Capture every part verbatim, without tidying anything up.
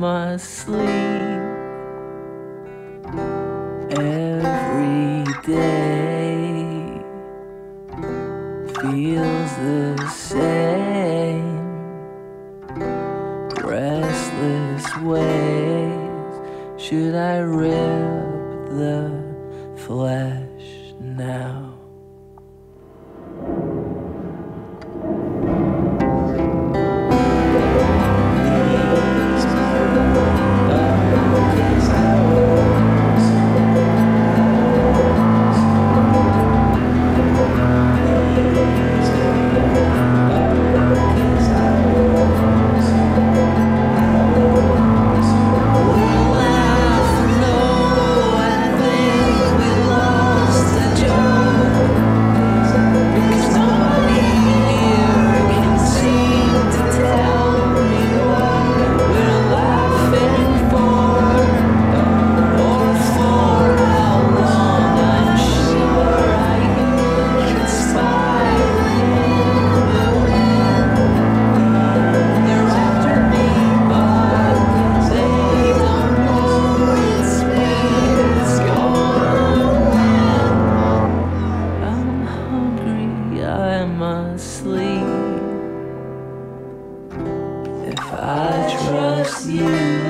must sleep every day. Feels the same. Restless ways. Should I rip the flesh now? Sleep. If I trust you,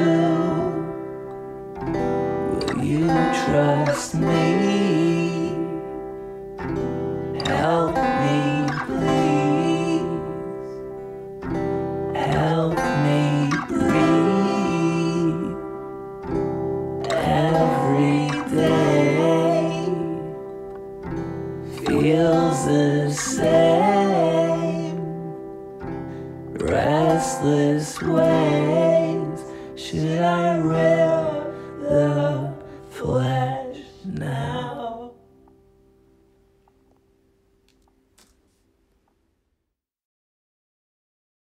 will you trust me? Help me, please. Help me breathe. Every day feels the same. Restless ways. Should I rip the flesh now?